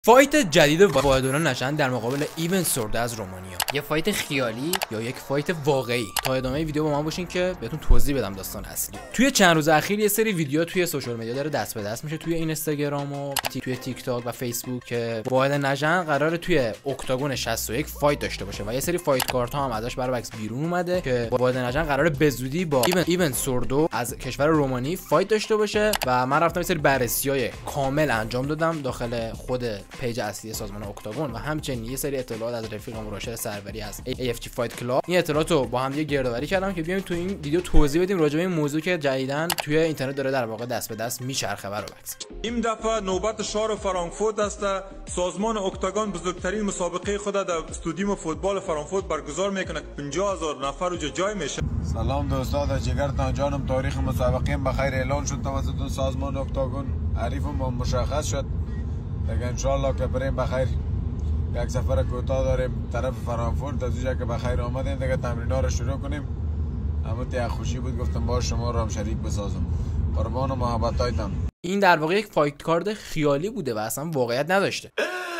فایت جدید واحدالله نژند در مقابل ایون سورد از رومانیا. یه فایت خیالی یا یک فایت واقعی؟ تا ادامه ویدیو با من باشین که بهتون توضیح بدم داستان اصلی. توی چند روز اخیر یه سری ویدیو توی سوشال مدیا داره دست به دست میشه، توی اینستاگرام و توی تیک تاک و فیسبوک، که واحدالله نژند قراره توی اکتاگون 61 فایت داشته باشه و یه سری فایت کارت ها هم ازش برای عکس بیرون اومده که واحدالله نژند قراره به زودی با ایون سوردو از کشور رومانی فایت داشته باشه. و من رفتم یه سری بررسی‌های کامل انجام دادم داخل خود پیج اصلی سازمان اکتاگون و همچنین یه سری اطلاعات از رفیقم راشد سروری از AFG فایت کلاب. این اطلاعات رو با هم دیگه گردآوری کردم که بیایم تو این ویدیو توضیح بدیم راجع به این موضوع که جدیداً توی اینترنت داره در واقع دست به دست میچرخه. برای عکس این دفعه نوبت شهر فرانکفورت است. سازمان اکتاگون بزرگترین مسابقه خود در استادیوم فوتبال فرانکفورت برگزار میکنه که 50000 نفر جای میشه. سلام دوستان، جگرتان جانم. تاریخ مسابقه بخیر اعلان شد توسط سازمان اکتاگون. حریفم با مشخص شد دیگه، انشالله که بریم بخیر. یک سفر کوتاه داریم طرف فرانکفورت، از اونجا که بخیر آمدیم دیگه تمرین‌ها رو شروع کنیم. اما ته خوشی بود گفتم با شما رو هم شریک بسازم. قربان و محبتایتان. این در واقع یک فایت کارد خیالی بوده و اصلا واقعیت نداشته.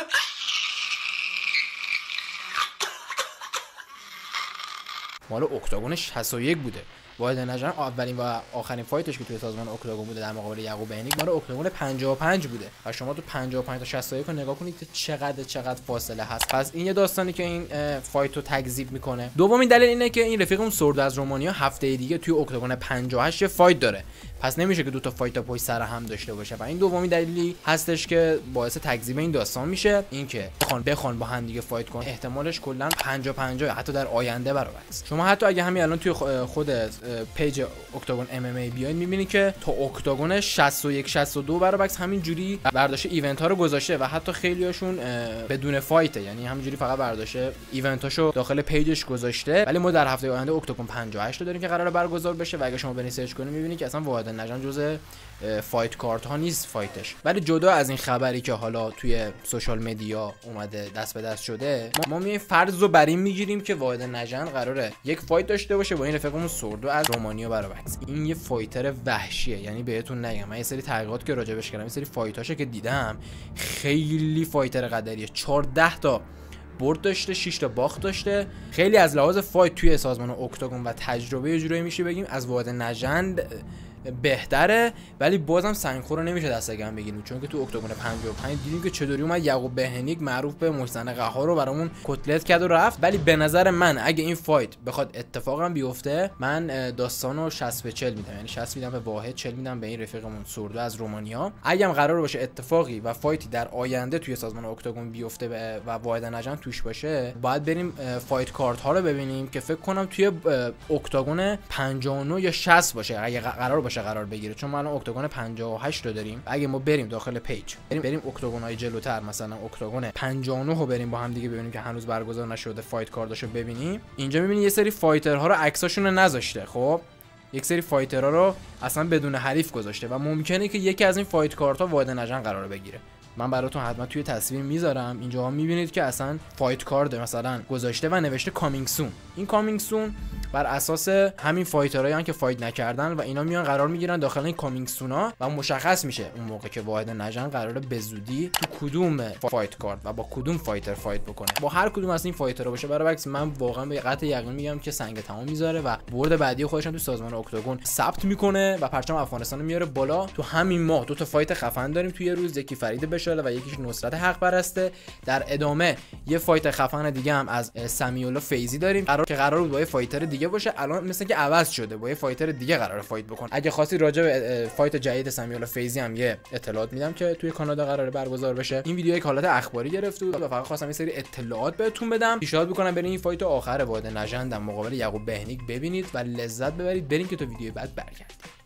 مال اکتاگون 61 بوده. واحدالله نژند اولین و آخرین فایتش که توی سازمان اکتاگون بوده در مقابل یعقوب بهنیک مال اکتاگون 55 بوده و شما تو 55 تا 61 رو نگاه کنید که چقدر فاصله هست. پس این یه داستانی که این فایت رو تکذیب میکنه. دومین دلیل اینه که این رفیقمون سورد از رومانیا هفته دیگه توی اکتاگون 58 فایت داره، پس نمیشه که دو تا فایت پشت سر هم داشته باشه و این دومین دلیلی هستش که باعث تکذیب این داستان میشه. اینکه بخوان با هم دیگه فایت کنن احتمالش کلا 50-50 حتی در آینده برابرست. شما حتی اگه همین الان توی خود پیج اکتاگون MMA بیاین میبینید که تا اکتاگون 61-62 برابرس همین جوری برداشت ایونت ها رو گذاشته و حتی خیلیاشون بدون فایته، یعنی همینجوری فقط برداشت ایونتاشو داخل پیجش گذاشته. ولی ما در هفته آینده اکتاگون 58 رو داریم که قراره برگزار بشه و اگه شما برین سرچ کنید میبینید که اصلا واحدالله نژند جزء فایت کارت ها نیست فایتش. ولی جدا از این خبری که حالا توی سوشال مدیا اومده دست به دست شده، ما میایم فرض رو بر این میگیریم که واحدالله نژند قراره یک فایت داشته باشه با این رفیقمون سوردو از رومانیا برابر. این یه فایتر وحشیه، یعنی بهتون نگم، من یه سری تحقیقات که راجبش کردم، یه سری فایتاشو که دیدم، خیلی فایتر قدریه. 14 تا برد داشته، 6 تا باخت داشته. خیلی از لحاظ فایت توی سازمان اکتاگون و تجربه یه جوری میشه بگیم از واحدالله نژند بهتره، ولی بازم سنگخور رو نمیشه دست گرم بگیریم، چون که تو اکتاگون 55 دیدیم که چطوری اومد یعقوب بهنیک معروف به محسن قهار رو برامون کتلت کرد و رفت. ولی به نظر من اگه این فایت بخواد اتفاقا بیفته، من داستانو 60 به 40 میدم، یعنی 60 میدم به واحد، 40 میدم به این رفیقمون سوردو از رومانیا. اگه هم قرار باشه اتفاقی و فایتی در آینده توی سازمان اکتاگون بیفته و واحدالله نژند توش باشه، باید بریم فایت کارت ها رو ببینیم که فکر کنم توی اکتاگون 59 یا 60 باشه اگه قرار بگیره، چون ما الان اکتاگون 58 رو داریم. اگه ما بریم داخل پیج بریم اکتاگون‌های جلوتر، مثلا اکتاگون 59 رو بریم با هم دیگه ببینیم که هنوز برگزار نشده، فایت کارداشو ببینیم. اینجا می‌بینید یه سری فایترها رو عکساشون رو نذاشته. خب یک سری فایترها رو اصلا بدون حریف گذاشته و ممکنه که یکی از این فایت کارت‌ها واحدالله نژند قرار بگیره. من براتون حتما توی تصویر میذارم. اینجا میبینید که اصلا فایت کارد مثلا گذاشته و نوشته کامینگ سون. این کامینگ سون بر اساس همین فایترایی که فایت نکردن و اینا میان قرار میگیرن داخل این کامینگ سونا و مشخص میشه اون موقع که واحدالله نژند قراره به زودی تو کدوم فایت کارت و با کدوم فایتر فایت بکنه. با هر کدوم از این فایترها باشه برای عکس من واقعا به قطع یقین میگم که سنگ تمام میذاره و برد بعدی خودش هم تو سازمان اکتاگون ثبت میکنه و پرچم افغانستان رو میاره بالا. تو همین ماه دو تا فایت خفن داریم توی روز، یکی فرید بشاله و یکیش نصرت حق پرسته. در ادامه یه فایت خفن دیگه هم از سمیع الله فیضی داریم که قرار بود با یه فایتر دیگه باشه، الان مثلا که عوض شده با یه فایتر دیگه قراره فایت بکنه. اگه خواستی راجع به فایت جدید سمیع الله فیضی هم یه اطلاعات میدم که توی کانادا قراره برگزار بشه. این ویدیو یک حالت اخباری گرفت و فقط خواستم یه سری اطلاعات بهتون بدم. پیشنهاد میکنم برین این فایت آخر واحدالله نژند در مقابل یعقوب بهنیک ببینید و لذت ببرید. بریم که تو ویدیو بعد برگردیم.